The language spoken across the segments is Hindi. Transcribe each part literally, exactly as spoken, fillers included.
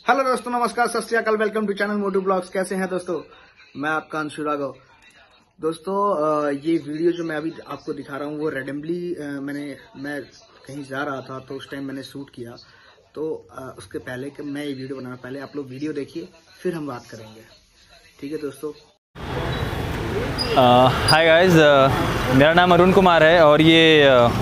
हेलो दोस्तों, नमस्कार, Sat Sri Akal, welcome to channel Motu blogs. कैसे हैं दोस्तों? मैं आपका अंशु राघव। दोस्तों ये वीडियो जो मैं अभी आपको दिखा रहा हूँ वो रेंडमली मैंने मैं कहीं जा रहा था तो उस टाइम मैंने शूट किया। तो उसके पहले कि मैं ये वीडियो बनाना, पहले आप लोग वीडियो देखिए फिर हम बात करेंगे, ठीक है दोस्तों? हाय गाइस, मेरा नाम अरुण कुमार है और ये uh,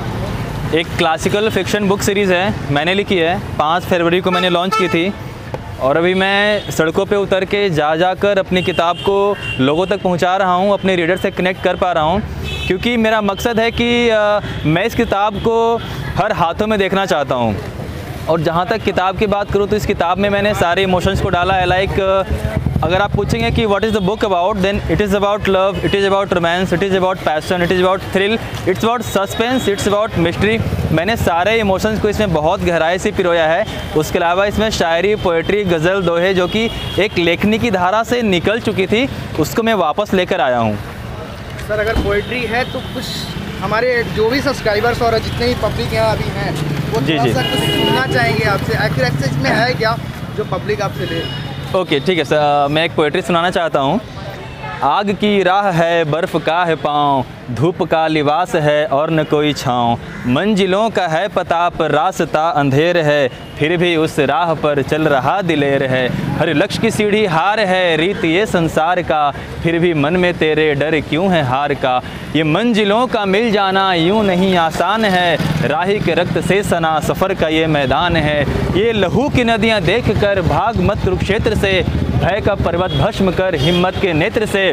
एक क्लासिकल फिक्शन बुक सीरीज़ है, मैंने लिखी है। पाँच फरवरी को मैंने लॉन्च की थी और अभी मैं सड़कों पे उतर के जा जाकर अपनी किताब को लोगों तक पहुंचा रहा हूं, अपने रीडर से कनेक्ट कर पा रहा हूं, क्योंकि मेरा मकसद है कि आ, मैं इस किताब को हर हाथों में देखना चाहता हूं। और जहां तक किताब की बात करूं तो इस किताब में मैंने सारे इमोशंस को डाला है। लाइक अगर आप पूछेंगे कि what is the book about, then it is about love, it is about romance, it is about passion, it is about thrill, it's about suspense, it's about mystery. मैंने सारे इमोशंस को इसमें बहुत गहराई से पिरोया है। उसके अलावा इसमें शायरी, पोएट्री, गज़ल, दोहे जो कि एक लेखनी की धारा से निकल चुकी थी, उसको मैं वापस लेकर आया हूँ। सर, अगर पोएट्री है तो कुछ हमारे जो भी सब्सक्राइबर्स और जितने भी पब्लिक यहाँ अभी हैं वो जी जी कुछ सुनना चाहेंगे आपसे। आखिर इसमें है क्या जो पब्लिक आपसे ले? ओके ठीक है सर, मैं एक पोएट्री सुनाना चाहता हूँ। आग की राह है, बर्फ़ का है पाँव, धूप का लिबास है और न कोई छाँव, मंजिलों का है पता पर रास्ता अंधेर है, फिर भी उस राह पर चल रहा दिलेर है। हर लक्ष्य की सीढ़ी हार है, रीत ये संसार का, फिर भी मन में तेरे डर क्यों है हार का। ये मंजिलों का मिल जाना यूं नहीं आसान है, राही के रक्त से सना सफ़र का ये मैदान है। ये लहू की नदियाँ देख कर भाग मत कुरुक्षेत्र से, भय का पर्वत भस्म कर हिम्मत के नेत्र से।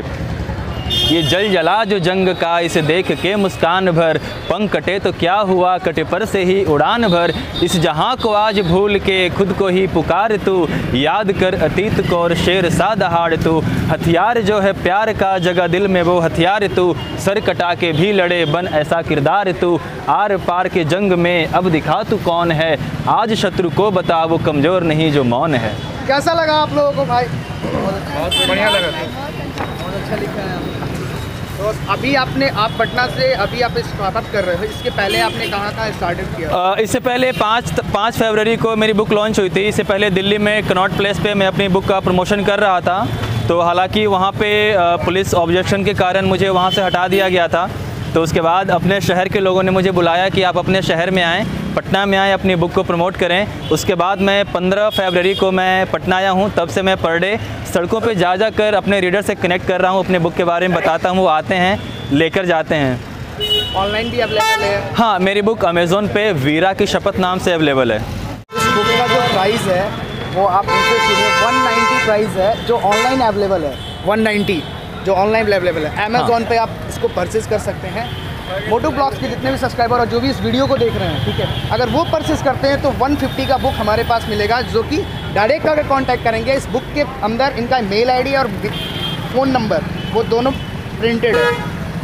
ये जल जला जो जंग का, इसे देख के मुस्कान भर, पंख कटे तो क्या हुआ, कटे पर से ही उड़ान भर। इस जहां को आज भूल के खुद को ही पुकार तू, याद कर अतीत को और शेर सा दहाड़ तू। हथियार जो है प्यार का, जगह दिल में वो हथियार तू, सर कटा के भी लड़े बन ऐसा किरदार तू। आर पार के जंग में अब दिखा तू कौन है, आज शत्रु को बता वो कमज़ोर नहीं जो मौन है। कैसा लगा आप लोगों को भाई? बहुत बढ़िया लगा, बहुत अच्छा लिखा है। तो अभी आपने आप पटना से अभी आप स्टार्टअप कर रहे हो, इसके पहले आपने कहाँ कहाँ स्टार्टअप किया? आ, इससे पहले पाँच पाँच फरवरी को मेरी बुक लॉन्च हुई थी। इससे पहले दिल्ली में कनॉट प्लेस पे मैं अपनी बुक का प्रमोशन कर रहा था, तो हालांकि वहाँ पे पुलिस ऑब्जेक्शन के कारण मुझे वहाँ से हटा दिया गया था। तो उसके बाद अपने शहर के लोगों ने मुझे बुलाया कि आप अपने शहर में आएँ, पटना में आएँ, अपनी बुक को प्रमोट करें। उसके बाद मैं पंद्रह फरवरी को मैं पटना आया हूँ। तब से मैं पर डे सड़कों पे जा जा कर अपने रीडर से कनेक्ट कर रहा हूँ, अपने बुक के बारे में बताता हूँ, वो आते हैं लेकर जाते हैं। ऑनलाइन भी अवेलेबल है? हाँ, मेरी बुक अमेज़ोन पे वीरा की शपथ नाम से अवेलेबल है। इस बुक का जो प्राइस है वो आप उनसे सुनिए, वन नाइन्टी प्राइस है जो ऑनलाइन अवेलेबल है। वन नाइन्टी जो ऑनलाइन अवेलेबल है अमेज़ॉन पे, आप इसको परचेज़ कर सकते हैं। मोटू ब्लॉग्स के जितने भी सब्सक्राइबर और जो भी इस वीडियो को देख रहे हैं, ठीक है, अगर वो परचेज़ करते हैं तो वन फिफ्टी का बुक हमारे पास मिलेगा, जो कि डायरेक्ट अगर कांटेक्ट करेंगे, इस बुक के अंदर इनका मेल आईडी और फ़ोन नंबर वो दोनों प्रिंटेड है।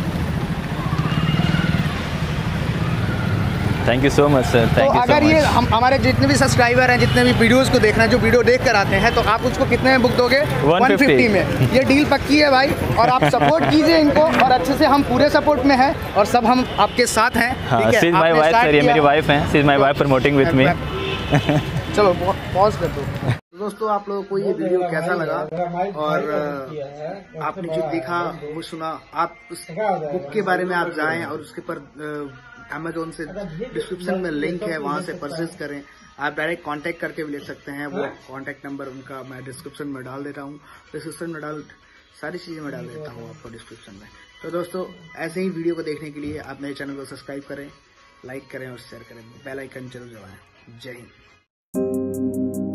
Thank you so much sir, thank you. अगर ये हम हमारे जितने भी सब्सक्राइबर हैं, जितने भी वीडियोस को देख रहे हैं, जो वीडियो देख कर आते हैं, तो आप उसको कितने में बुक दोगे? वन फिफ्टी में। ये डील पक्की है भाई, और आप सपोर्ट कीजिए इनको, और अच्छे से हम पूरे सपोर्ट में हैं और सब हम आपके साथ हैं। हाँ, she is my wife sir, ये मेरी वाइफ हैं, she is my wife promoting with me. चलो पॉज कर दो। दोस्तों, आप लोगों को ये वीडियो कैसा लगा और आपने जो देखा वो सुना, आप उस बुक के बारे में आप जाएं और उसके पर अमेज़ॉन से डिस्क्रिप्शन में लिंक है, वहां से परचेज करें। आप डायरेक्ट कांटेक्ट करके भी ले सकते हैं, वो कांटेक्ट नंबर उनका मैं डिस्क्रिप्शन में डाल देता हूँ, डिस्क्रिप्शन में डाल सारी चीज़ें मैं डाल देता हूँ आपको डिस्क्रिप्शन में। तो दोस्तों, ऐसे ही वीडियो को देखने के लिए आप मेरे चैनल को सब्सक्राइब करें, लाइक करें और शेयर करें, बेल आइकन जरूर दबाएं। जय हिंद।